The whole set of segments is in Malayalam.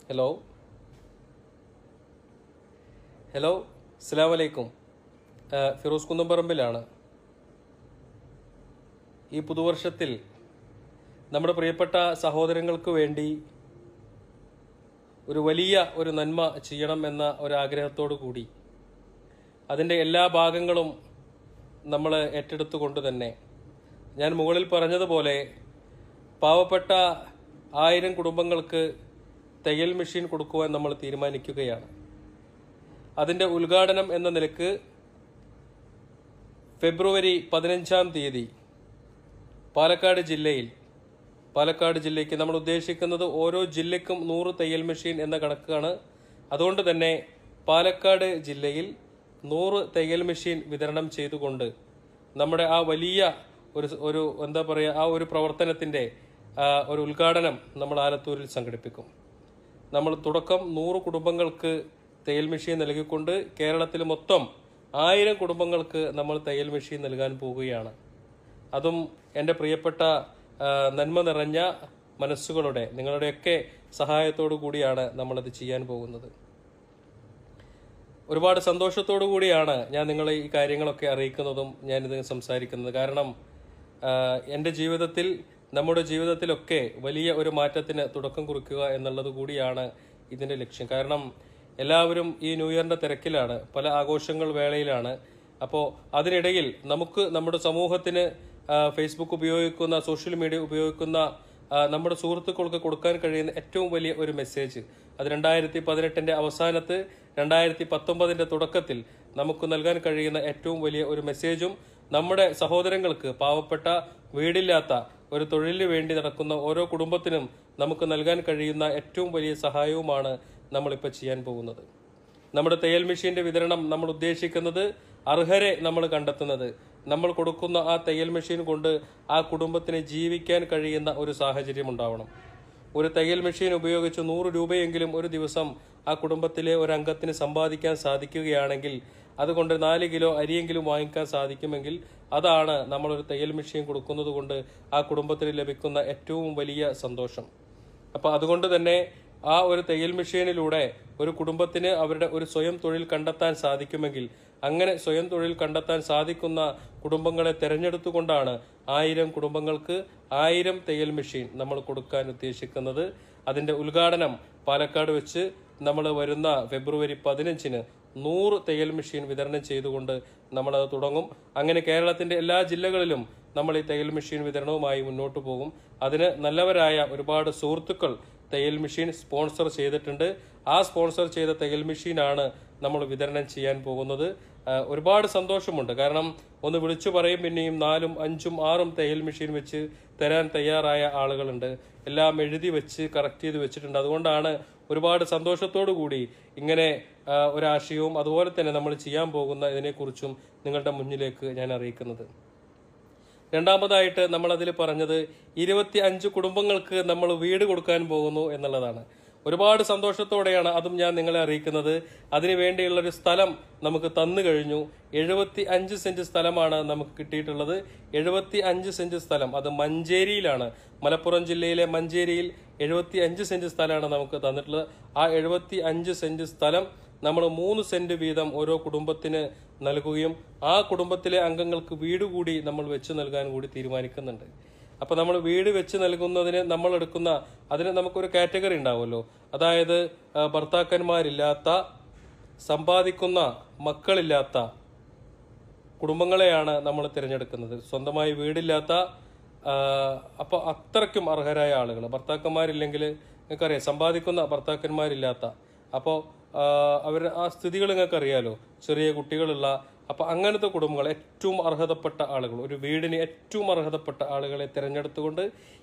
ഹലോ അസ്സലാമു അലൈക്കും. ഫിറോസ് കുന്നംപറമ്പിലാണ്. ഈ പുതുവർഷത്തിൽ നമ്മുടെ പ്രിയപ്പെട്ട സഹോദരങ്ങൾക്ക് വേണ്ടി ഒരു വലിയ ഒരു നന്മ ചെയ്യണം എന്ന ഒരാഗ്രഹത്തോടു കൂടി അതിൻ്റെ എല്ലാ ഭാഗങ്ങളും നമ്മൾ ഏറ്റെടുത്തുകൊണ്ട് തന്നെ ഞാൻ മുകളിൽ പറഞ്ഞതുപോലെ പാവപ്പെട്ട 1000 കുടുംബങ്ങൾക്ക് തയ്യൽ മെഷീൻ കൊടുക്കുവാൻ നമ്മൾ തീരുമാനിക്കുകയാണ്. അതിൻ്റെ ഉദ്ഘാടനം എന്ന നിലക്ക് ഫെബ്രുവരി 15-ാം തീയതി പാലക്കാട് ജില്ലയ്ക്ക് നമ്മൾ ഉദ്ദേശിക്കുന്നത് ഓരോ ജില്ലയ്ക്കും 100 തയ്യൽ മെഷീൻ എന്ന കണക്കാണ്. അതുകൊണ്ട് തന്നെ പാലക്കാട് ജില്ലയിൽ 100 തയ്യൽ മെഷീൻ വിതരണം ചെയ്തുകൊണ്ട് നമ്മുടെ ആ വലിയ ഒരു എന്താ പറയുക, ആ ഒരു പ്രവർത്തനത്തിൻ്റെ ഒരു ഉദ്ഘാടനം നമ്മൾ ആലത്തൂരിൽ സംഘടിപ്പിക്കും. നമ്മൾ തുടക്കം 100 കുടുംബങ്ങൾക്ക് തയ്യൽ മെഷീൻ നൽകിക്കൊണ്ട് കേരളത്തിൽ മൊത്തം 1000 കുടുംബങ്ങൾക്ക് നമ്മൾ തയ്യൽ മെഷീൻ നൽകാൻ പോവുകയാണ്. അതും എൻ്റെ പ്രിയപ്പെട്ട നന്മ നിറഞ്ഞ മനസ്സുകളുടെ നിങ്ങളുടെയൊക്കെ സഹായത്തോടു കൂടിയാണ് നമ്മളത് ചെയ്യാൻ പോകുന്നത്. ഒരുപാട് സന്തോഷത്തോടു കൂടിയാണ് ഞാൻ നിങ്ങളെ ഈ കാര്യങ്ങളൊക്കെ അറിയിക്കുന്നതും ഞാനിത് സംസാരിക്കുന്നത്. കാരണം എൻ്റെ ജീവിതത്തിൽ, നമ്മുടെ ജീവിതത്തിലൊക്കെ വലിയ ഒരു മാറ്റത്തിന് തുടക്കം കുറിക്കുക എന്നുള്ളത് കൂടിയാണ് ഇതിൻ്റെ ലക്ഷ്യം. കാരണം എല്ലാവരും ഈ ന്യൂ ഇയറിൻ്റെ തിരക്കിലാണ്, പല ആഘോഷങ്ങൾ വേളയിലാണ്. അപ്പോൾ അതിനിടയിൽ നമുക്ക് നമ്മുടെ സമൂഹത്തിന് ഫേസ്ബുക്ക് ഉപയോഗിക്കുന്ന, സോഷ്യൽ മീഡിയ ഉപയോഗിക്കുന്ന നമ്മുടെ സുഹൃത്തുക്കൾക്ക് കൊടുക്കാൻ കഴിയുന്ന ഏറ്റവും വലിയ ഒരു മെസ്സേജ്, അത് 2018 അവസാനത്ത് 2019 തുടക്കത്തിൽ നമുക്ക് നൽകാൻ കഴിയുന്ന ഏറ്റവും വലിയ ഒരു മെസ്സേജും, നമ്മുടെ സഹോദരങ്ങൾക്ക്, പാവപ്പെട്ട വീടില്ലാത്ത ഒരു തൊഴിലിന് വേണ്ടി നടക്കുന്ന ഓരോ കുടുംബത്തിനും നമുക്ക് നൽകാൻ കഴിയുന്ന ഏറ്റവും വലിയ സഹായവുമാണ് നമ്മളിപ്പോൾ ചെയ്യാൻ പോകുന്നത്. നമ്മുടെ തയ്യൽ മെഷീന്റെ വിതരണം നമ്മൾ ഉദ്ദേശിക്കുന്നത് അർഹരെ നമ്മൾ കണ്ടെത്തുന്നത്, നമ്മൾ കൊടുക്കുന്ന ആ തയ്യൽ മെഷീൻ കൊണ്ട് ആ കുടുംബത്തിന് ജീവിക്കാൻ കഴിയുന്ന ഒരു സാഹചര്യം ഉണ്ടാവണം. ഒരു തയ്യൽ മെഷീൻ ഉപയോഗിച്ച് 100 രൂപയെങ്കിലും ഒരു ദിവസം ആ കുടുംബത്തിലെ ഒരു അംഗത്തിന് സമ്പാദിക്കാൻ സാധിക്കുകയാണെങ്കിൽ, അതുകൊണ്ട് 4 കിലോ അരിയെങ്കിലും വാങ്ങിക്കാൻ സാധിക്കുമെങ്കിൽ അതാണ് നമ്മളൊരു തയ്യൽ മെഷീൻ കൊടുക്കുന്നത് കൊണ്ട് ആ കുടുംബത്തിന് ലഭിക്കുന്ന ഏറ്റവും വലിയ സന്തോഷം. അപ്പം അതുകൊണ്ട് തന്നെ ആ ഒരു തയ്യൽ മെഷീനിലൂടെ ഒരു കുടുംബത്തിന് അവരുടെ ഒരു സ്വയം തൊഴിൽ കണ്ടെത്താൻ സാധിക്കുമെങ്കിൽ, അങ്ങനെ സ്വയം തൊഴിൽ കണ്ടെത്താൻ സാധിക്കുന്ന കുടുംബങ്ങളെ തിരഞ്ഞെടുത്തുകൊണ്ടാണ് 1000 കുടുംബങ്ങൾക്ക് 1000 തയ്യൽ മെഷീൻ നമ്മൾ കൊടുക്കാൻ ഉദ്ദേശിക്കുന്നത്. അതിൻ്റെ ഉദ്ഘാടനം പാലക്കാട് വെച്ച് നമ്മൾ വരുന്ന ഫെബ്രുവരി 15-ന് 100 തയ്യൽ മെഷീൻ വിതരണം ചെയ്തുകൊണ്ട് നമ്മളത് തുടങ്ങും. അങ്ങനെ കേരളത്തിൻ്റെ എല്ലാ ജില്ലകളിലും നമ്മൾ ഈ തയ്യൽ മെഷീൻ വിതരണവുമായി മുന്നോട്ട് പോകും. അതിന് നല്ലവരായ ഒരുപാട് സുഹൃത്തുക്കൾ തയ്യൽ മെഷീൻ സ്പോൺസർ ചെയ്തിട്ടുണ്ട്. ആ സ്പോൺസർ ചെയ്ത തയ്യൽ മെഷീനാണ് നമ്മൾ വിതരണം ചെയ്യാൻ പോകുന്നത്. ഒരുപാട് സന്തോഷമുണ്ട്. കാരണം ഒന്ന് വിളിച്ചു പറയും, പിന്നെയും 4, 5, 6 തയ്യൽ മെഷീൻ വെച്ച് തരാൻ തയ്യാറായ ആളുകളുണ്ട്. എല്ലാം എഴുതി വെച്ച് കറക്റ്റ് ചെയ്ത് വെച്ചിട്ടുണ്ട്. അതുകൊണ്ടാണ് ഒരുപാട് സന്തോഷത്തോടു കൂടി ഇങ്ങനെ ഒരാശയവും അതുപോലെ തന്നെ നമ്മൾ ചെയ്യാൻ പോകുന്ന ഇതിനെക്കുറിച്ചും നിങ്ങളുടെ മുന്നിലേക്ക് ഞാൻ അറിയിക്കുന്നത്. രണ്ടാമതായിട്ട് നമ്മളതിൽ പറഞ്ഞത് 25 കുടുംബങ്ങൾക്ക് നമ്മൾ വീട് കൊടുക്കാൻ പോകുന്നു എന്നുള്ളതാണ്. ഒരുപാട് സന്തോഷത്തോടെയാണ് അതും ഞാൻ നിങ്ങളെ അറിയിക്കുന്നത്. അതിനു വേണ്ടിയുള്ളൊരു സ്ഥലം നമുക്ക് തന്നു കഴിഞ്ഞു. 75 സെന്റ് സ്ഥലമാണ് നമുക്ക് കിട്ടിയിട്ടുള്ളത്. 75 സെന്റ് സ്ഥലം, അത് മഞ്ചേരിയിലാണ്, മലപ്പുറം ജില്ലയിലെ മഞ്ചേരിയിൽ 75 സെന്റ് സ്ഥലമാണ് നമുക്ക് തന്നിട്ടുള്ളത്. ആ 75 സെന്റ് സ്ഥലം നമ്മൾ 3 സെന്റ് വീതം ഓരോ കുടുംബത്തിന് നൽകുകയും ആ കുടുംബത്തിലെ അംഗങ്ങൾക്ക് വീട് കൂടി നമ്മൾ വെച്ച് നൽകാൻ കൂടി തീരുമാനിക്കുന്നുണ്ട്. അപ്പൊ നമ്മൾ വീട് വെച്ച് നൽകുന്നതിന് നമ്മൾ എടുക്കുന്ന, അതിന് നമുക്കൊരു കാറ്റഗറി ഉണ്ടാവുമല്ലോ. അതായത് ഭർത്താക്കന്മാരില്ലാത്ത, സമ്പാദിക്കുന്ന മക്കളില്ലാത്ത കുടുംബങ്ങളെയാണ് നമ്മൾ തിരഞ്ഞെടുക്കുന്നത്. സ്വന്തമായി വീടില്ലാത്ത, അപ്പൊ അത്രയ്ക്കും അർഹരായ ആളുകൾ, ഭർത്താക്കന്മാരില്ലെങ്കിൽ നിങ്ങൾക്കറിയാം, സമ്പാദിക്കുന്ന ഭർത്താക്കന്മാരില്ലാത്ത, അപ്പോൾ അവരുടെ ആ സ്ഥിതികൾ നിങ്ങൾക്ക് അറിയാലോ, ചെറിയ കുട്ടികളുള്ള, അപ്പൊ അങ്ങനത്തെ കുടുംബങ്ങൾ, ഏറ്റവും അർഹതപ്പെട്ട ആളുകൾ, ഒരു വീടിന് ഏറ്റവും അർഹതപ്പെട്ട ആളുകളെ തിരഞ്ഞെടുത്തുകൊണ്ട്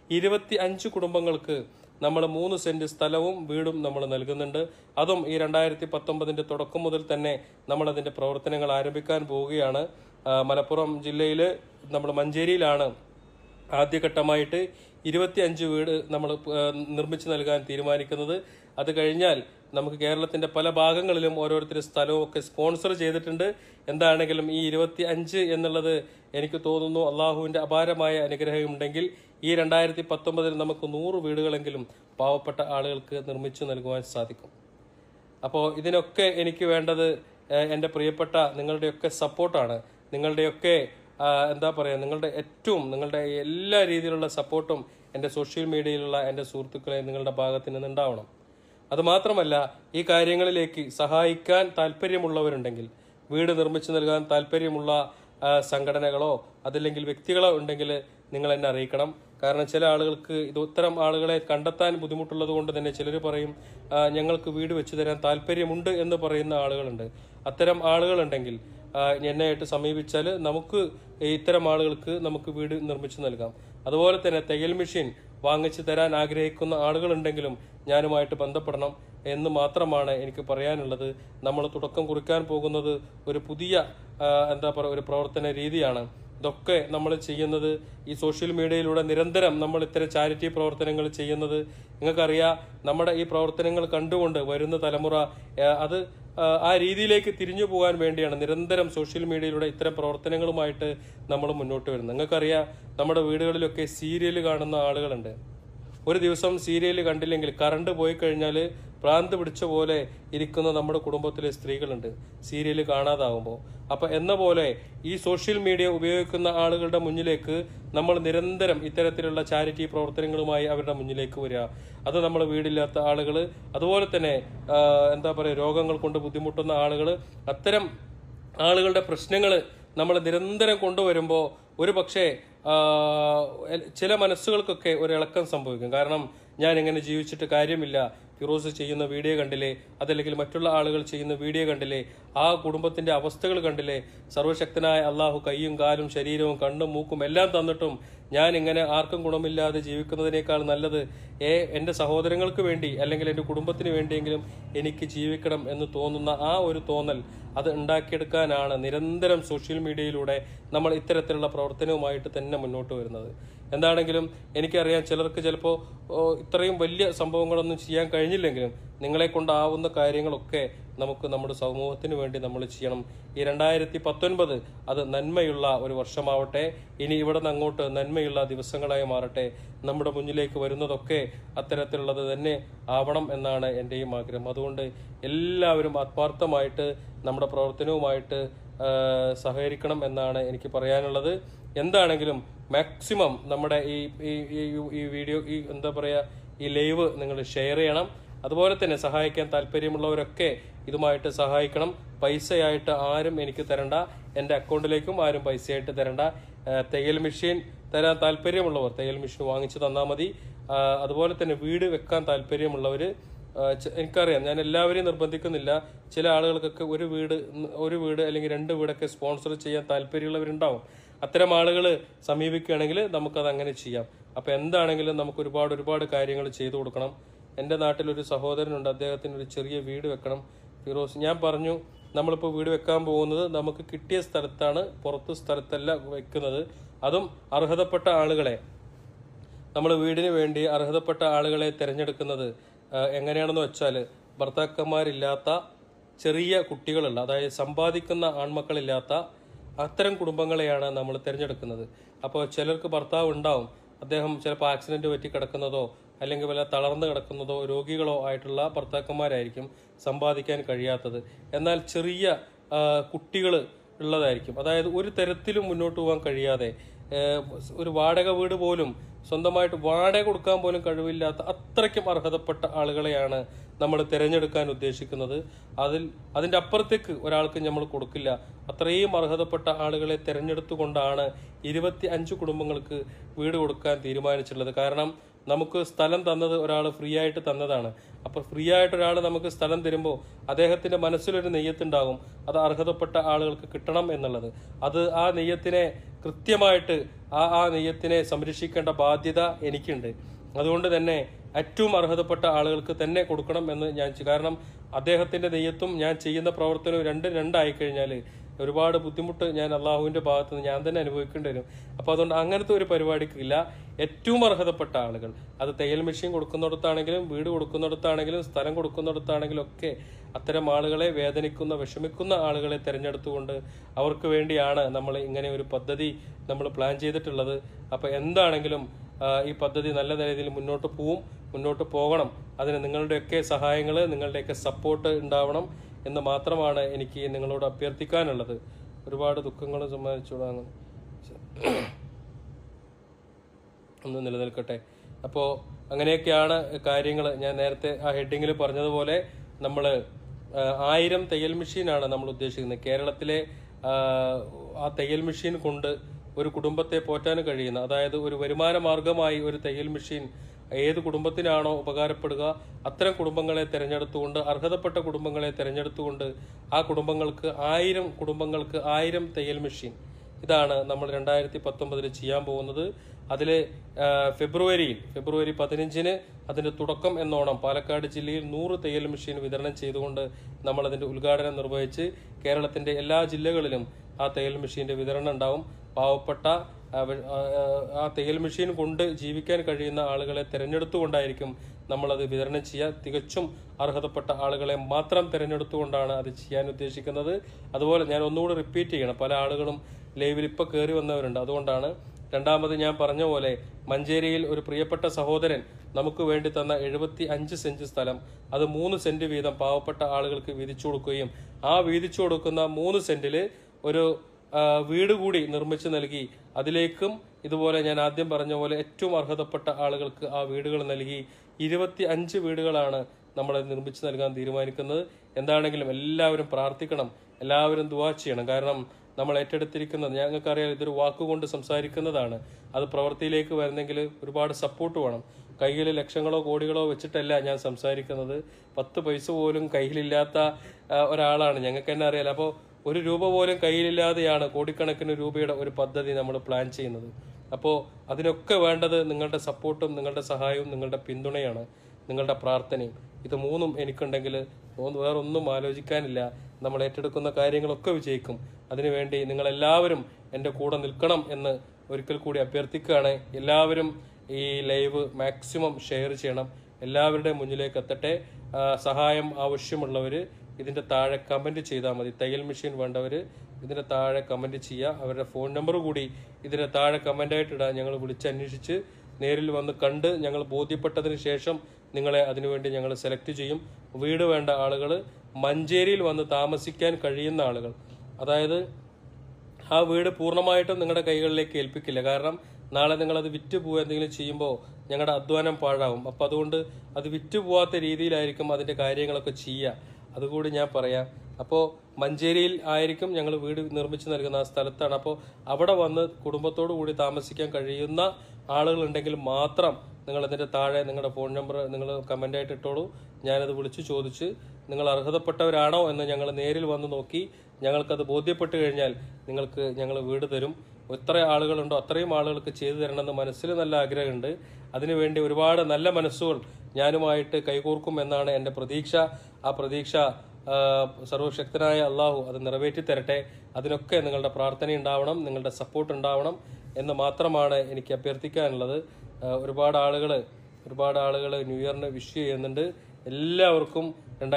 25 കുടുംബങ്ങൾക്ക് നമ്മൾ 3 സെന്റ് സ്ഥലവും വീടും നമ്മൾ നൽകുന്നുണ്ട്. അതും ഈ 2019 തുടക്കം മുതൽ തന്നെ നമ്മൾ അതിന്റെ പ്രവർത്തനങ്ങൾ ആരംഭിക്കാൻ പോവുകയാണ്. മലപ്പുറം ജില്ലയിൽ നമ്മൾ മഞ്ചേരിയിലാണ് ആദ്യഘട്ടമായിട്ട് 25 വീട് നമ്മൾ നിർമ്മിച്ചു നൽകാൻ തീരുമാനിക്കുന്നത്. അത് കഴിഞ്ഞാൽ നമുക്ക് കേരളത്തിന്റെ പല ഭാഗങ്ങളിലും ഓരോരുത്തർ സ്ഥലവും ഒക്കെ സ്പോൺസർ ചെയ്തിട്ടുണ്ട്. എന്താണെങ്കിലും ഈ 25 എന്നുള്ളത് എനിക്ക് തോന്നുന്നു അള്ളാഹുവിന്റെ അപാരമായ അനുഗ്രഹം ഉണ്ടെങ്കിൽ ഈ 2019 നമുക്ക് 100 വീടുകളെങ്കിലും പാവപ്പെട്ട ആളുകൾക്ക് നിർമ്മിച്ചു നൽകുവാൻ സാധിക്കും. അപ്പോൾ ഇതിനൊക്കെ എനിക്ക് വേണ്ടത് എൻ്റെ പ്രിയപ്പെട്ട നിങ്ങളുടെയൊക്കെ സപ്പോർട്ടാണ്. നിങ്ങളുടെയൊക്കെ നിങ്ങളുടെ എല്ലാ രീതിയിലുള്ള സപ്പോർട്ടും എൻ്റെ സോഷ്യൽ മീഡിയയിലുള്ള എൻ്റെ സുഹൃത്തുക്കളെ നിങ്ങളുടെ ഭാഗത്ത് നിന്നുണ്ടാവണം. അതുമാത്രമല്ല, ഈ കാര്യങ്ങളിലേക്ക് സഹായിക്കാൻ താല്പര്യമുള്ളവരുണ്ടെങ്കിൽ, വീട് നിർമ്മിച്ചു നൽകാൻ താല്പര്യമുള്ള സംഘടനകളോ അതല്ലെങ്കിൽ വ്യക്തികളോ ഉണ്ടെങ്കിൽ നിങ്ങൾ എന്നെ അറിയിക്കണം. കാരണം ചില ആളുകൾക്ക് ഇത്തരം ആളുകളെ കണ്ടെത്താൻ ബുദ്ധിമുട്ടുള്ളത് കൊണ്ട് തന്നെ ചിലർ പറയും ഞങ്ങൾക്ക് വീട് വെച്ചു തരാൻ താല്പര്യമുണ്ട് എന്ന് പറയുന്ന ആളുകളുണ്ട്. അത്തരം ആളുകളുണ്ടെങ്കിൽ എന്നെയായിട്ട് സമീപിച്ചാൽ നമുക്ക് ഇത്തരം ആളുകൾക്ക് നമുക്ക് വീട് നിർമ്മിച്ചു നൽകാം. അതുപോലെ തന്നെ തയ്യൽ മെഷീൻ വാങ്ങിച്ചു തരാൻ ആഗ്രഹിക്കുന്ന ആളുകളുണ്ടെങ്കിലും ഞാനുമായിട്ട് ബന്ധപ്പെടണം എന്ന് മാത്രമാണ് എനിക്ക് പറയാനുള്ളത്. നമ്മൾ തുടക്കം കുറിക്കാൻ പോകുന്നത് ഒരു പുതിയ ഒരു പ്രവർത്തന രീതിയാണ്. ഇതൊക്കെ നമ്മൾ ചെയ്യുന്നത് ഈ സോഷ്യൽ മീഡിയയിലൂടെ നിരന്തരം നമ്മൾ ഇത്തരം ചാരിറ്റി പ്രവർത്തനങ്ങൾ ചെയ്യുന്നത് നിങ്ങൾക്കറിയാം. നമ്മുടെ ഈ പ്രവർത്തനങ്ങൾ കണ്ടുകൊണ്ട് വരുന്ന തലമുറ അത് ആ രീതിയിലേക്ക് തിരിഞ്ഞു പോകാൻ വേണ്ടിയാണ് നിരന്തരം സോഷ്യൽ മീഡിയയിലൂടെ ഇത്തരം പ്രവർത്തനങ്ങളുമായിട്ട് നമ്മൾ മുന്നോട്ട് വരുന്നത്. നിങ്ങൾക്കറിയാം, നമ്മുടെ വീടുകളിലൊക്കെ സീരിയൽ കാണുന്ന ആളുകളുണ്ട്. ഒരു ദിവസം സീരിയൽ കണ്ടില്ലെങ്കിൽ കറണ്ട് പോയി കഴിഞ്ഞാൽ ഭ്രാന്ത് പിടിച്ച പോലെ ഇരിക്കുന്ന നമ്മുടെ കുടുംബത്തിലെ സ്ത്രീകളുണ്ട് സീരിയൽ കാണാതാകുമ്പോൾ. അപ്പൊ എന്ന പോലെ ഈ സോഷ്യൽ മീഡിയ ഉപയോഗിക്കുന്ന ആളുകളുടെ മുന്നിലേക്ക് നമ്മൾ നിരന്തരം ഇത്തരത്തിലുള്ള ചാരിറ്റി പ്രവർത്തനങ്ങളുമായി അവരുടെ മുന്നിലേക്ക് വരിക. അത് നമ്മൾ വീടില്ലാത്ത ആളുകൾ, അതുപോലെ തന്നെ രോഗങ്ങൾ കൊണ്ട് ബുദ്ധിമുട്ടുന്ന ആളുകൾ, അത്തരം ആളുകളുടെ പ്രശ്നങ്ങൾ നമ്മൾ നിരന്തരം കൊണ്ടുവരുമ്പോൾ ഒരു പക്ഷേ ചില മനസ്സുകൾക്കൊക്കെ ഒരു ഇളക്കം സംഭവിക്കും. കാരണം ഞാൻ എങ്ങനെ ജീവിച്ചിട്ട് കാര്യമില്ല, ഫിറോസ് ചെയ്യുന്ന വീഡിയോ കണ്ടില്ലേ, അതല്ലെങ്കിൽ മറ്റുള്ള ആളുകൾ ചെയ്യുന്ന വീഡിയോ കണ്ടില്ലേ, ആ കുടുംബത്തിന്റെ അവസ്ഥകൾ കണ്ടില്ലേ, സർവശക്തനായ അള്ളാഹു കയ്യും കാലും ശരീരവും കണ്ണും മൂക്കും എല്ലാം തന്നിട്ടും ഞാൻ ഇങ്ങനെ ആർക്കും ഗുണമില്ലാതെ ജീവിക്കുന്നതിനേക്കാൾ നല്ലത് എൻ്റെ സഹോദരങ്ങൾക്ക് വേണ്ടി അല്ലെങ്കിൽ എൻ്റെ കുടുംബത്തിന് വേണ്ടിയെങ്കിലും എനിക്ക് ജീവിക്കണം എന്ന് തോന്നുന്ന ആ ഒരു തോന്നൽ അത് ഉണ്ടാക്കിയെടുക്കാനാണ് നിരന്തരം സോഷ്യൽ മീഡിയയിലൂടെ നമ്മൾ ഇത്തരത്തിലുള്ള പ്രവർത്തനവുമായിട്ട് തന്നെ മുന്നോട്ട് വരുന്നത്. എന്താണെങ്കിലും എനിക്കറിയാം ചിലർക്ക് ചിലപ്പോൾ ഇത്രയും വലിയ സംഭവങ്ങളൊന്നും ചെയ്യാൻ കഴിഞ്ഞില്ലെങ്കിലും നിങ്ങളെ കൊണ്ടാവുന്ന കാര്യങ്ങളൊക്കെ നമുക്ക് നമ്മുടെ സമൂഹത്തിന് വേണ്ടി നമ്മൾ ചെയ്യണം. ഈ 2019 അത് നന്മയുള്ള ഒരു വർഷമാവട്ടെ. ഇനി ഇവിടെ നിന്ന് അങ്ങോട്ട് നന്മയുള്ള ദിവസങ്ങളായി മാറട്ടെ. നമ്മുടെ മുന്നിലേക്ക് വരുന്നതൊക്കെ അത്തരത്തിലുള്ളത് തന്നെ ആവണം എന്നാണ് എൻ്റെയും ആഗ്രഹം. അതുകൊണ്ട് എല്ലാവരും ആത്മാർത്ഥമായിട്ട് നമ്മുടെ പ്രവർത്തനവുമായിട്ട് സഹകരിക്കണം എന്നാണ് എനിക്ക് പറയാനുള്ളത്. എന്താണെങ്കിലും മാക്സിമം നമ്മുടെ ഈ വീഡിയോ ഈ ലൈവ് നിങ്ങൾ ഷെയർ ചെയ്യണം. അതുപോലെ തന്നെ സഹായിക്കാൻ താല്പര്യമുള്ളവരൊക്കെ ഇതുമായിട്ട് സഹായിക്കണം. പൈസയായിട്ട് ആരും എനിക്ക് തരണ്ട, എൻ്റെ അക്കൗണ്ടിലേക്കും ആരും പൈസയായിട്ട് തരണ്ട. തയ്യൽ മെഷീൻ തരാൻ താല്പര്യമുള്ളവർ തയ്യൽ മെഷീൻ വാങ്ങിച്ചു തന്നാൽ മതി. അതുപോലെ തന്നെ വീട് വെക്കാൻ താല്പര്യമുള്ളവർ, എനിക്കറിയാം ഞാൻ എല്ലാവരെയും നിർബന്ധിക്കുന്നില്ല, ചില ആളുകൾക്കൊക്കെ ഒരു വീട് അല്ലെങ്കിൽ 2 വീടൊക്കെ സ്പോൺസർ ചെയ്യാൻ താല്പര്യമുള്ളവരുണ്ടാവും. അത്തരം ആളുകൾ സമീപിക്കുകയാണെങ്കിൽ നമുക്കത് അങ്ങനെ ചെയ്യാം. അപ്പം എന്താണെങ്കിലും നമുക്ക് ഒരുപാട് കാര്യങ്ങൾ ചെയ്തു കൊടുക്കണം. എൻ്റെ നാട്ടിലൊരു സഹോദരനുണ്ട്, അദ്ദേഹത്തിന് ഒരു ചെറിയ വീട് വെക്കണം. ഫിറോസ്, ഞാൻ പറഞ്ഞു നമ്മളിപ്പോൾ വീട് വെക്കാൻ പോകുന്നത് നമുക്ക് കിട്ടിയ സ്ഥലത്താണ്, പുറത്ത് സ്ഥലത്തല്ല വെക്കുന്നത്. അതും അർഹതപ്പെട്ട ആളുകളെ, നമ്മൾ വീടിന് വേണ്ടി അർഹതപ്പെട്ട ആളുകളെ തിരഞ്ഞെടുക്കുന്നത് എങ്ങനെയാണെന്ന് വെച്ചാൽ ഭർത്താക്കന്മാരില്ലാത്ത ചെറിയ കുട്ടികളുള്ള, അതായത് സമ്പാദിക്കുന്ന ആൺമക്കളില്ലാത്ത അത്തരം കുടുംബങ്ങളെയാണ് നമ്മൾ തിരഞ്ഞെടുക്കുന്നത്. അപ്പോൾ ചിലർക്ക് ഭർത്താവ് ഉണ്ടാവും, അദ്ദേഹം ചിലപ്പോൾ ആക്സിഡന്റ് പറ്റി കിടക്കുന്നതോ അല്ലെങ്കിൽ വല്ല തളർന്നു കിടക്കുന്നതോ രോഗികളോ ആയിട്ടുള്ള ഭർത്താക്കന്മാരായിരിക്കും സമ്പാദിക്കാൻ കഴിയാത്തത്. എന്നാൽ ചെറിയ കുട്ടികൾ ഉള്ളതായിരിക്കും, അതായത് ഒരു തരത്തിലും മുന്നോട്ട് പോകാൻ കഴിയാതെ ഒരു വാടക വീട് പോലും സ്വന്തമായിട്ട് വാടക കൊടുക്കാൻ പോലും കഴിവില്ലാത്ത അത്രയ്ക്കും അർഹതപ്പെട്ട ആളുകളെയാണ് നമ്മൾ തിരഞ്ഞെടുക്കാൻ ഉദ്ദേശിക്കുന്നത്. അതിൻ്റെ അപ്പുറത്തേക്ക് ഒരാൾക്ക് നമ്മൾ കൊടുക്കില്ല. അത്രയും അർഹതപ്പെട്ട ആളുകളെ തിരഞ്ഞെടുത്തുകൊണ്ടാണ് 25 കുടുംബങ്ങൾക്ക് വീട് കൊടുക്കാൻ തീരുമാനിച്ചിട്ടുള്ളത്. കാരണം നമുക്ക് സ്ഥലം തന്നത് ഒരാൾ ഫ്രീ ആയിട്ട് തന്നതാണ്. അപ്പോൾ ഫ്രീ ആയിട്ട് ഒരാൾ നമുക്ക് സ്ഥലം തരുമ്പോൾ അദ്ദേഹത്തിന്റെ മനസ്സിലൊരു നെയ്യത്തുണ്ടാകും, അത് അർഹതപ്പെട്ട ആളുകൾക്ക് കിട്ടണം എന്നുള്ളത്. അത് ആ നെയ്യത്തിനെ കൃത്യമായിട്ട് ആ നെയ്യത്തിനെ സംരക്ഷിക്കേണ്ട ബാധ്യത എനിക്കുണ്ട്. അതുകൊണ്ട് തന്നെ ഏറ്റവും അർഹതപ്പെട്ട ആളുകൾക്ക് തന്നെ കൊടുക്കണം എന്ന് ഞാൻ, കാരണം അദ്ദേഹത്തിന്റെ നെയ്യത്തും ഞാൻ ചെയ്യുന്ന പ്രവർത്തനവും രണ്ടായി കഴിഞ്ഞാൽ ഒരുപാട് ബുദ്ധിമുട്ട് ഞാൻ അള്ളാഹുവിൻ്റെ ഭാഗത്ത് നിന്ന് ഞാൻ തന്നെ അനുഭവിക്കേണ്ടി വരും. അപ്പോൾ അതുകൊണ്ട് അങ്ങനത്തെ ഒരു പരിപാടിക്കില്ല. ഏറ്റവും അർഹതപ്പെട്ട ആളുകൾ, അത് തയ്യൽ മെഷീൻ കൊടുക്കുന്നിടത്താണെങ്കിലും വീട് കൊടുക്കുന്നിടത്താണെങ്കിലും സ്ഥലം കൊടുക്കുന്നിടത്താണെങ്കിലും ഒക്കെ അത്തരം ആളുകളെ, വേദനിക്കുന്ന വിഷമിക്കുന്ന ആളുകളെ തിരഞ്ഞെടുത്തുകൊണ്ട് അവർക്ക് വേണ്ടിയാണ് നമ്മൾ ഇങ്ങനെ ഒരു പദ്ധതി നമ്മൾ പ്ലാൻ ചെയ്തിട്ടുള്ളത്. അപ്പോൾ എന്താണെങ്കിലും ഈ പദ്ധതി നല്ല രീതിയിൽ മുന്നോട്ട് പോകണം. അതിന് നിങ്ങളുടെയൊക്കെ സഹായങ്ങൾ, നിങ്ങളുടെയൊക്കെ സപ്പോർട്ട് ഉണ്ടാവണം എന്ന് മാത്രമാണ് എനിക്ക് നിങ്ങളോട് അഭ്യർത്ഥിക്കാനുള്ളത്. ഒരുപാട് ദുഃഖങ്ങളും സമ്മാനിച്ചുകൂടാണ് ഒന്ന് നിലനിൽക്കട്ടെ. അപ്പോൾ അങ്ങനെയൊക്കെയാണ് കാര്യങ്ങൾ. ഞാൻ നേരത്തെ ആ ഹെഡിങ്ങിൽ പറഞ്ഞതുപോലെ നമ്മൾ 1000 തയ്യൽ മെഷീനാണ് നമ്മൾ ഉദ്ദേശിക്കുന്നത്. കേരളത്തിലെ ആ തയ്യൽ മെഷീൻ കൊണ്ട് ഒരു കുടുംബത്തെ പോറ്റാൻ കഴിയുന്ന, അതായത് ഒരു വരുമാന മാർഗമായി ഒരു തയ്യൽ മെഷീൻ ഏത് കുടുംബത്തിനാണോ ഉപകാരപ്പെടുക അത്തരം കുടുംബങ്ങളെ തിരഞ്ഞെടുത്തുകൊണ്ട്, അർഹതപ്പെട്ട കുടുംബങ്ങളെ തിരഞ്ഞെടുത്തുകൊണ്ട് ആ കുടുംബങ്ങൾക്ക് 1000 തയ്യൽ മെഷീൻ, ഇതാണ് നമ്മൾ 2019 ചെയ്യാൻ പോകുന്നത്. അതിൽ ഫെബ്രുവരി 15-ന് അതിൻ്റെ തുടക്കം എന്നോണം പാലക്കാട് ജില്ലയിൽ 100 തയ്യൽ മെഷീൻ വിതരണം ചെയ്തുകൊണ്ട് നമ്മൾ അതിൻ്റെ ഉദ്ഘാടനം നിർവഹിച്ച് കേരളത്തിൻ്റെ എല്ലാ ജില്ലകളിലും ആ തയ്യൽ മെഷീൻ്റെ വിതരണം ഉണ്ടാവും. പാവപ്പെട്ട ആ തയ്യൽ മെഷീൻ കൊണ്ട് ജീവിക്കാൻ കഴിയുന്ന ആളുകളെ തിരഞ്ഞെടുത്തുകൊണ്ടായിരിക്കും നമ്മളത് വിതരണം ചെയ്യുക. തികച്ചും അർഹതപ്പെട്ട ആളുകളെ മാത്രം തിരഞ്ഞെടുത്തുകൊണ്ടാണ് അത് ചെയ്യാൻ ഉദ്ദേശിക്കുന്നത്. അതുപോലെ ഞാൻ ഒന്നുകൂടി റിപ്പീറ്റ് ചെയ്യണം, പല ആളുകളും ലൈവിൽ ഇപ്പോൾ കയറി വന്നവരുണ്ട്. അതുകൊണ്ടാണ് രണ്ടാമത് ഞാൻ പറഞ്ഞ പോലെ മഞ്ചേരിയിൽ ഒരു പ്രിയപ്പെട്ട സഹോദരൻ നമുക്ക് വേണ്ടി തന്ന 75 സെന്റ് സ്ഥലം, അത് 3 സെന്റ് വീതം പാവപ്പെട്ട ആളുകൾക്ക് വീതിച്ചു കൊടുക്കുകയും ആ വീതിച്ചു കൊടുക്കുന്ന 3 സെന്റിൽ ഒരു വീട് കൂടി നിർമ്മിച്ചു നൽകി അതിലേക്കും ഇതുപോലെ ഞാൻ ആദ്യം പറഞ്ഞ പോലെ ഏറ്റവും അർഹതപ്പെട്ട ആളുകൾക്ക് ആ വീടുകൾ നൽകി 25 വീടുകളാണ് നമ്മളത് നിർമ്മിച്ചു നൽകാൻ തീരുമാനിക്കുന്നത്. എന്താണെങ്കിലും എല്ലാവരും പ്രാർത്ഥിക്കണം, എല്ലാവരും ദുആ ചെയ്യണം. കാരണം നമ്മൾ ഏറ്റെടുത്തിരിക്കുന്നത്, ഞങ്ങൾക്കറിയാം, ഇതൊരു വാക്കുകൊണ്ട് സംസാരിക്കുന്നതാണ്. അത് പ്രവൃത്തിയിലേക്ക് വരുന്നെങ്കിൽ ഒരുപാട് സപ്പോർട്ട് വേണം. കയ്യിൽ ലക്ഷങ്ങളോ കോടികളോ വെച്ചിട്ടല്ല ഞാൻ സംസാരിക്കുന്നത്. 10 പൈസ പോലും കയ്യിലില്ലാത്ത ഒരാളാണ്, ഞങ്ങൾക്ക് തന്നെ അറിയാലോ. അപ്പോൾ 1 രൂപ പോലും കയ്യിലില്ലാതെയാണ് കോടിക്കണക്കിന് രൂപയുടെ ഒരു പദ്ധതി നമ്മൾ പ്ലാൻ ചെയ്യുന്നത്. അപ്പോൾ അതിനൊക്കെ വേണ്ടത് നിങ്ങളുടെ സപ്പോർട്ടും നിങ്ങളുടെ സഹായവും നിങ്ങളുടെ പിന്തുണയാണ്, നിങ്ങളുടെ പ്രാർത്ഥനയും. ഇത് 3ഉം എനിക്കുണ്ടെങ്കിൽ വേറൊന്നും ആലോചിക്കാനില്ല. നമ്മൾ ഏറ്റെടുക്കുന്ന കാര്യങ്ങളൊക്കെ വിജയിക്കും. അതിനുവേണ്ടി നിങ്ങളെല്ലാവരും എൻ്റെ കൂടെ നിൽക്കണം എന്ന് ഒരിക്കൽ കൂടി അഭ്യർത്ഥിക്കുകയാണ്. എല്ലാവരും ഈ ലൈവ് മാക്സിമം ഷെയർ ചെയ്യണം, എല്ലാവരുടെ മുന്നിലേക്ക് എത്തട്ടെ. സഹായം ആവശ്യമുള്ളവർ ഇതിൻ്റെ താഴെ കമൻറ്റ് ചെയ്താൽ മതി. തയ്യൽ മെഷീൻ വേണ്ടവർ ഇതിൻ്റെ താഴെ കമൻറ്റ് ചെയ്യുക. അവരുടെ ഫോൺ നമ്പർ കൂടി ഇതിൻ്റെ താഴെ കമൻ്റായിട്ട് ഇടാൻ ഞങ്ങൾ വിളിച്ചന്വേഷിച്ച് നേരിൽ വന്ന് കണ്ട് ഞങ്ങൾ ബോധ്യപ്പെട്ടതിന് ശേഷം നിങ്ങളെ അതിനുവേണ്ടി ഞങ്ങൾ സെലക്ട് ചെയ്യും. വീട് വേണ്ട ആളുകൾ, മഞ്ചേരിയിൽ വന്ന് താമസിക്കാൻ കഴിയുന്ന ആളുകൾ, അതായത് ആ വീട് പൂർണ്ണമായിട്ടും നിങ്ങളുടെ കൈകളിലേക്ക് ഏൽപ്പിക്കില്ല. കാരണം നാളെ നിങ്ങളത് വിറ്റ് പോവുക എന്തെങ്കിലും ചെയ്യുമ്പോൾ ഞങ്ങളുടെ അധ്വാനം പാഴാവും. അപ്പോൾ അതുകൊണ്ട് അത് വിറ്റ് പോവാത്ത രീതിയിലായിരിക്കും അതിൻ്റെ കാര്യങ്ങളൊക്കെ ചെയ്യുക. അതുകൂടി ഞാൻ പറയാം. അപ്പോൾ മഞ്ചേരിയിൽ ആയിരിക്കും ഞങ്ങൾ വീട് നിർമ്മിച്ച് നൽകുന്ന ആ സ്ഥലത്താണ്. അപ്പോൾ അവിടെ വന്ന് കുടുംബത്തോടു കൂടി താമസിക്കാൻ കഴിയുന്ന ആളുകളുണ്ടെങ്കിൽ മാത്രം നിങ്ങൾ അതിൻ്റെ താഴെ നിങ്ങളുടെ ഫോൺ നമ്പർ നിങ്ങൾ കമൻ്റായിട്ട് ഇട്ടോളൂ. ഞാനത് വിളിച്ച് ചോദിച്ച് നിങ്ങൾ അർഹതപ്പെട്ടവരാണോ എന്ന് ഞങ്ങൾ നേരിൽ വന്ന് നോക്കി ഞങ്ങൾക്കത് ബോധ്യപ്പെട്ട് കഴിഞ്ഞാൽ നിങ്ങൾക്ക് ഞങ്ങൾ വീട് തരും. എത്ര ആളുകളുണ്ടോ അത്രയും ആളുകൾക്ക് ചെയ്തു തരണമെന്ന് മനസ്സിൽ നല്ല ആഗ്രഹമുണ്ട്. അതിനുവേണ്ടി ഒരുപാട് നല്ല മനസ്സുകൾ ഞാനുമായിട്ട് കൈകോർക്കും എന്നാണ് എൻ്റെ പ്രതീക്ഷ. ആ പ്രതീക്ഷ സർവശക്തനായ അള്ളാഹു അത് നിറവേറ്റി തരട്ടെ. അതിനൊക്കെ നിങ്ങളുടെ പ്രാർത്ഥന ഉണ്ടാവണം, നിങ്ങളുടെ സപ്പോർട്ട് ഉണ്ടാവണം എന്ന് മാത്രമാണ് എനിക്ക് അഭ്യർത്ഥിക്കാനുള്ളത്. ഒരുപാട് ആളുകൾ ന്യൂ ഇയറിന് വിഷ് ചെയ്യുന്നുണ്ട്. എല്ലാവർക്കും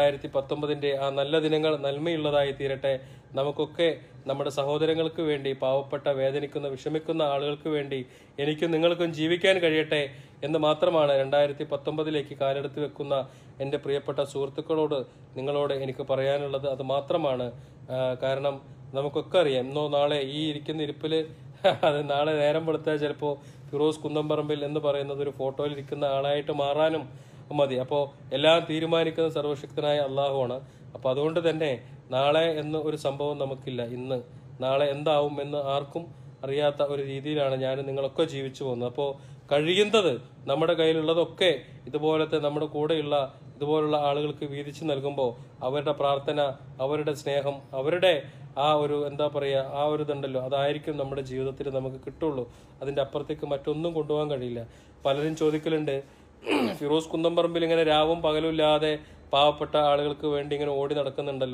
2019 ആ നല്ല ദിനങ്ങൾ നന്മയുള്ളതായി തീരട്ടെ. നമുക്കൊക്കെ നമ്മുടെ സഹോദരങ്ങൾക്ക് വേണ്ടി, പാവപ്പെട്ട വേദനിക്കുന്ന വിഷമിക്കുന്ന ആളുകൾക്ക് വേണ്ടി എനിക്കും നിങ്ങൾക്കും ജീവിക്കാൻ കഴിയട്ടെ എന്ന് മാത്രമാണ് 2019 കാലെടുത്ത് വെക്കുന്ന എൻ്റെ പ്രിയപ്പെട്ട സുഹൃത്തുക്കളോട് നിങ്ങളോട് എനിക്ക് പറയാനുള്ളത്. അത് മാത്രമാണ്. കാരണം നമുക്കൊക്കെ അറിയാം, ഇന്നോ നാളെ ഈ ഇരിക്കുന്ന ഇരിപ്പിൽ അത് നാളെ നേരം വെളുത്താൽ ചിലപ്പോൾ ഫിറോസ് കുന്നംപറമ്പിൽ എന്ന് പറയുന്നത് ഒരു ഫോട്ടോയിൽ ഇരിക്കുന്ന ആളായിട്ട് മാറാനും മതി. അപ്പോൾ എല്ലാം തീരുമാനിക്കുന്ന സർവശക്തനായ അള്ളാഹുവാണ്. അപ്പോൾ അതുകൊണ്ട് തന്നെ നാളെ എന്ന് ഒരു സംഭവം നമുക്കില്ല. ഇന്ന് നാളെ എന്താവും എന്ന് ആർക്കും അറിയാത്ത ഒരു രീതിയിലാണ് ഞാനും നിങ്ങളൊക്കെ ജീവിച്ചു പോകുന്നത്. അപ്പോൾ കഴിയുന്നത് നമ്മുടെ കയ്യിലുള്ളതൊക്കെ ഇതുപോലത്തെ നമ്മുടെ കൂടെയുള്ള ഇതുപോലുള്ള ആളുകൾക്ക് വീതിച്ചു നൽകുമ്പോൾ അവരുടെ പ്രാർത്ഥന, അവരുടെ സ്നേഹം, അവരുടെ ആ ഒരു എന്താ പറയുക, ആ ഒരു ഇതുണ്ടല്ലോ, അതായിരിക്കും നമ്മുടെ ജീവിതത്തിൽ നമുക്ക് കിട്ടുള്ളൂ. അതിൻ്റെ അപ്പുറത്തേക്ക് മറ്റൊന്നും കൊണ്ടുപോകാൻ കഴിയില്ല. പലരും ചോദിക്കലുണ്ട്, ഫിറോസ് കുന്നംപറമ്പിൽ ഇങ്ങനെ രാവും പകലും ഇല്ലാതെ പാവപ്പെട്ട ആളുകൾക്ക് വേണ്ടി ഇങ്ങനെ ഓടി നടക്കുന്നുണ്ടല്ലോ,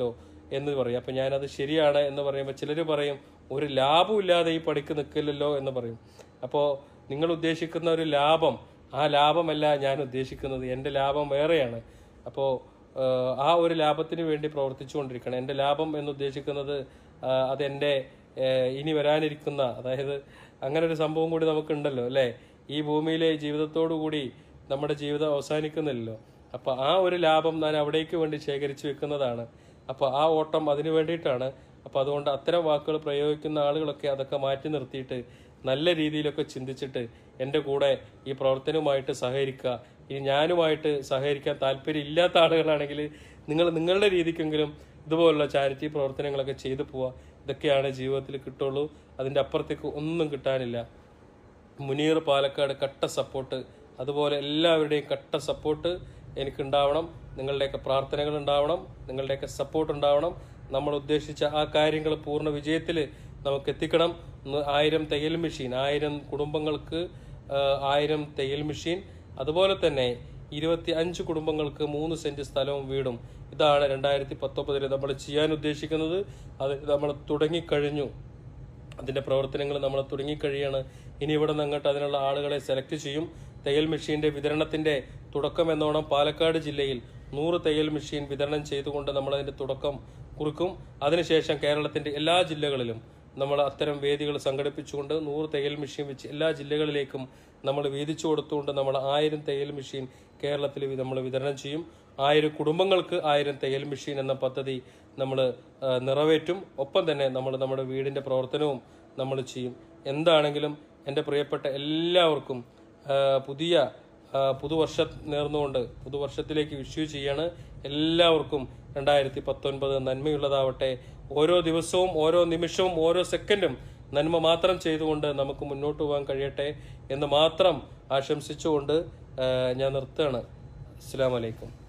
എന്ന് പറയും. അപ്പം ഞാനത് ശരിയാണ് എന്ന് പറയുമ്പോൾ ചിലർ പറയും ഒരു ലാഭമില്ലാതെ ഈ പണിക്ക് നിൽക്കില്ലല്ലോ എന്ന് പറയും. അപ്പോൾ നിങ്ങൾ ഉദ്ദേശിക്കുന്ന ഒരു ലാഭം, ആ ലാഭമല്ല ഞാൻ ഉദ്ദേശിക്കുന്നത്. എൻ്റെ ലാഭം വേറെയാണ്. അപ്പോൾ ആ ഒരു ലാഭത്തിന് വേണ്ടി പ്രവർത്തിച്ചുകൊണ്ടിരിക്കണം. എൻ്റെ ലാഭം എന്നുദ്ദേശിക്കുന്നത് അതെൻ്റെ ഇനി വരാനിരിക്കുന്ന, അതായത് അങ്ങനെ ഒരു സംഭവം കൂടി നമുക്കുണ്ടല്ലോ അല്ലേ, ഈ ഭൂമിയിലെ ജീവിതത്തോടു കൂടി നമ്മുടെ ജീവിതം അവസാനിക്കുന്നില്ലല്ലോ. അപ്പോൾ ആ ഒരു ലാഭം ഞാൻ അവിടേക്ക് വേണ്ടി ശേഖരിച്ചു വെക്കുന്നതാണ്. അപ്പോൾ ആ ഓട്ടം അതിന് വേണ്ടിയിട്ടാണ്. അപ്പോൾ അതുകൊണ്ട് അത്തരം വാക്കുകൾ പ്രയോഗിക്കുന്ന ആളുകളൊക്കെ അതൊക്കെ മാറ്റി നിർത്തിയിട്ട് നല്ല രീതിയിലൊക്കെ ചിന്തിച്ചിട്ട് എൻ്റെ കൂടെ ഈ പ്രവർത്തനവുമായിട്ട് സഹകരിക്കുക. ഇനി ഞാനുമായിട്ട് സഹകരിക്കാൻ താല്പര്യം ഇല്ലാത്ത ആളുകളാണെങ്കിൽ നിങ്ങൾ നിങ്ങളുടെ രീതിക്കെങ്കിലും ഇതുപോലുള്ള ചാരിറ്റി പ്രവർത്തനങ്ങളൊക്കെ ചെയ്തു പോവുക. ഇതൊക്കെയാണ് ജീവിതത്തിൽ കിട്ടുള്ളൂ. അതിൻ്റെ അപ്പുറത്തേക്ക് ഒന്നും കിട്ടാനില്ല. മുനീർ പാലക്കാട് കട്ട സപ്പോർട്ട്, അതുപോലെ എല്ലാവരുടെയും കട്ട സപ്പോർട്ട് എനിക്കുണ്ടാവണം. നിങ്ങളുടെയൊക്കെ പ്രാർത്ഥനകൾ ഉണ്ടാവണം, നിങ്ങളുടെയൊക്കെ സപ്പോർട്ട് ഉണ്ടാവണം. നമ്മൾ ഉദ്ദേശിച്ച ആ കാര്യങ്ങൾ പൂർണ്ണ വിജയത്തിൽ നമുക്ക് എത്തിക്കണം. 1000 തയ്യൽ മെഷീൻ, 1000 കുടുംബങ്ങൾക്ക് 1000 തയ്യൽ മെഷീൻ, അതുപോലെ തന്നെ 25 കുടുംബങ്ങൾക്ക് 3 സെന്റ് സ്ഥലവും വീടും. ഇതാണ് 2019 നമ്മൾ ചെയ്യാൻ ഉദ്ദേശിക്കുന്നത്. അത് നമ്മൾ തുടങ്ങിക്കഴിഞ്ഞു. അതിൻ്റെ പ്രവർത്തനങ്ങൾ നമ്മൾ തുടങ്ങിക്കഴിയാണ്. ഇനി ഇവിടെ നിന്ന് അങ്ങോട്ട് അതിനുള്ള ആളുകളെ സെലക്ട് ചെയ്യും. തയ്യൽ മെഷീൻ്റെ വിതരണത്തിൻ്റെ തുടക്കം എന്നോണം പാലക്കാട് ജില്ലയിൽ 100 തയ്യൽ മെഷീൻ വിതരണം ചെയ്തുകൊണ്ട് നമ്മളതിൻ്റെ തുടക്കം കുറിക്കും. അതിനുശേഷം കേരളത്തിൻ്റെ എല്ലാ ജില്ലകളിലും നമ്മൾ അത്തരം വേദികൾ സംഘടിപ്പിച്ചുകൊണ്ട് 100 തയ്യൽ മെഷീൻ വെച്ച് എല്ലാ ജില്ലകളിലേക്കും നമ്മൾ വീതിച്ചു കൊടുത്തുകൊണ്ട് നമ്മൾ 1000 തയ്യൽ മെഷീൻ കേരളത്തിൽ നമ്മൾ വിതരണം ചെയ്യും. 1000 കുടുംബങ്ങൾക്ക് 1000 തയ്യൽ മെഷീൻ എന്ന പദ്ധതി നമ്മൾ നിറവേറ്റും. ഒപ്പം തന്നെ നമ്മൾ നമ്മുടെ വീടിൻ്റെ പ്രവർത്തനവും നമ്മൾ ചെയ്യും. എന്താണെങ്കിലും എൻ്റെ പ്രിയപ്പെട്ട എല്ലാവർക്കും പുതുവർഷം നേർന്നുകൊണ്ട് പുതുവർഷത്തിലേക്ക് വിഷ് ചെയ്യാണ്. എല്ലാവർക്കും 2019 നന്മയുള്ളതാവട്ടെ. ഓരോ ദിവസവും, ഓരോ നിമിഷവും, ഓരോ സെക്കൻഡും നന്മ മാത്രം ചെയ്തുകൊണ്ട് നമുക്ക് മുന്നോട്ട് പോകാൻ കഴിയട്ടെ എന്ന് മാത്രം ആശംസിച്ചുകൊണ്ട് ഞാൻ നിർത്തുകയാണ്. അസ്സലാമു അലൈക്കും.